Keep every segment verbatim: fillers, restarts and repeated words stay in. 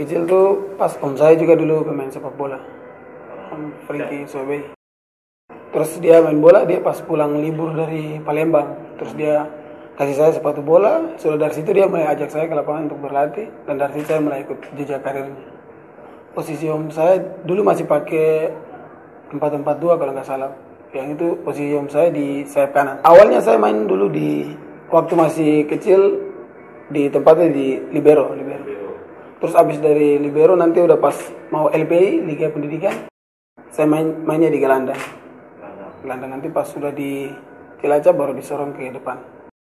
kecil tuh pas om saya juga dulu pemain sepak bola, Om Frankie Sobe. Terus dia main bola, dia pas pulang libur dari Palembang, terus dia kasih saya sepatu bola. Sudah dari situ dia mulai ajak saya ke lapangan untuk berlatih, dan dari situ saya mulai ikut jejak karirnya. Posisi om saya dulu masih pakai empat empat dua kalau nggak salah. Yang itu posisi om saya di sayap kanan. Awalnya saya main dulu di waktu masih kecil di tempatnya di libero, libero. Terus abis dari libero nanti udah pas mau L P I Liga Pendidikan, saya main mainnya di gelandang. Gelandang nanti pas sudah di Cilacap baru disorong ke depan.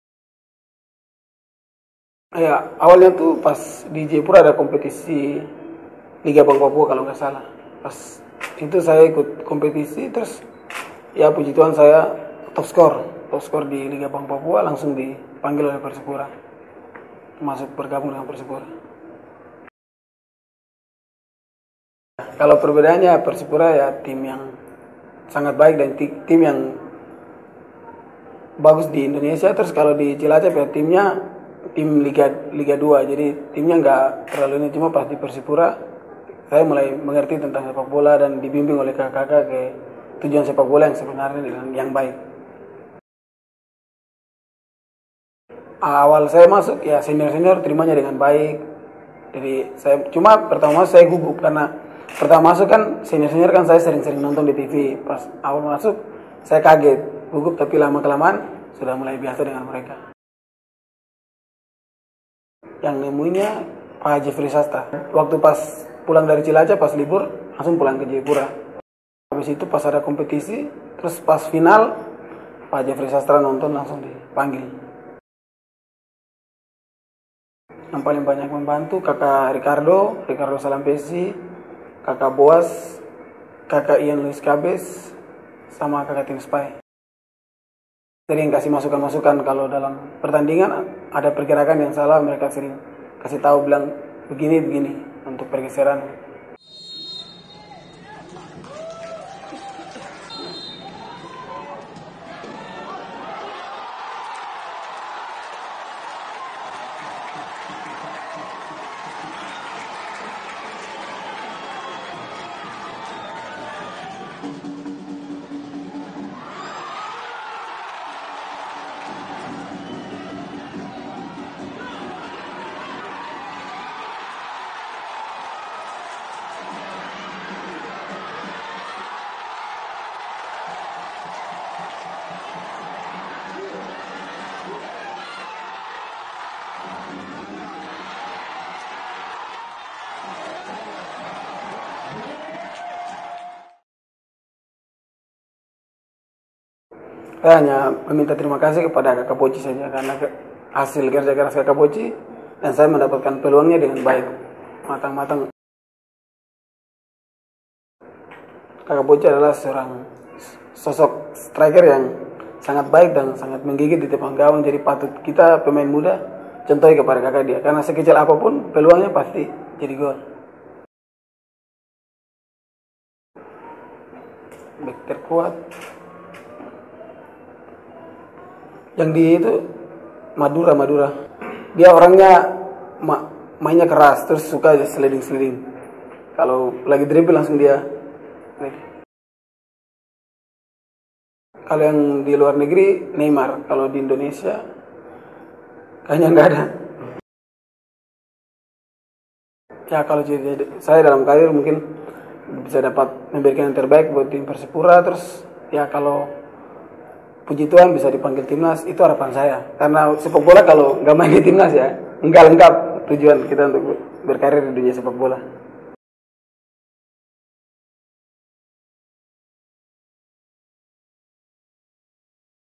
Ya awalnya tuh pas di Jayapura ada kompetisi Liga Bang Papua kalau nggak salah. Pas itu saya ikut kompetisi, terus ya puji Tuhan saya top skor, top skor di Liga Bang Papua, langsung dipanggil oleh Persipura, masuk bergabung dengan Persipura. Kalau perbedaannya Persipura ya tim yang sangat baik dan tim yang bagus di Indonesia. Terus kalau di Cilacap ya timnya tim Liga Liga dua, jadi timnya nggak terlalu ini. Cuma pas di Persipura saya mulai mengerti tentang sepak bola dan dibimbing oleh kakak-kakak ke tujuan sepak bola yang sebenarnya dan yang baik. Awal saya masuk ya senior-senior terimanya dengan baik. Jadi saya cuma pertama saya gugup karena pertama masuk kan senior-senior kan saya sering-sering nonton di T V. Pas awal masuk saya kaget, gugup, tapi lama-kelamaan sudah mulai biasa dengan mereka. Yang nemuinya Pak Jeffrey Sasta. Waktu pas pulang dari Cilacap pas libur langsung pulang ke Jayapura. Habis itu pas ada kompetisi, terus pas final Pak Jeffrey Sastra nonton langsung dipanggil. Yang paling banyak membantu kakak Ricardo, Ricardo Salampesi, kakak Boas, kakak Ian Luis Cabes, sama kakak Tim Spy. Sering kasih masukan-masukan kalau dalam pertandingan ada pergerakan yang salah, mereka sering kasih tahu, bilang begini-begini untuk pergeseran. Saya hanya meminta terima kasih kepada kakak Boci saja, karena hasil kerja keras kakak Boci dan saya mendapatkan peluangnya dengan baik, matang-matang. Kakak Boci adalah seorang sosok striker yang sangat baik dan sangat menggigit di depan gawang, jadi patut kita pemain muda contohi kepada kakak dia, karena sekecil apapun peluangnya pasti jadi gol. Back terkuat yang di itu Madura, Madura. Dia orangnya ma mainnya keras, terus suka sliding-sliding. Kalau lagi dribble langsung dia. Kalau yang di luar negeri Neymar, kalau di Indonesia kayaknya nggak ada. Ya kalau saya dalam karir mungkin bisa dapat memberikan yang terbaik buat tim Persipura, terus ya kalau puji Tuhan bisa dipanggil timnas, itu harapan saya. Karena sepak bola kalau nggak main di timnas ya nggak lengkap tujuan kita untuk berkarir di dunia sepak bola.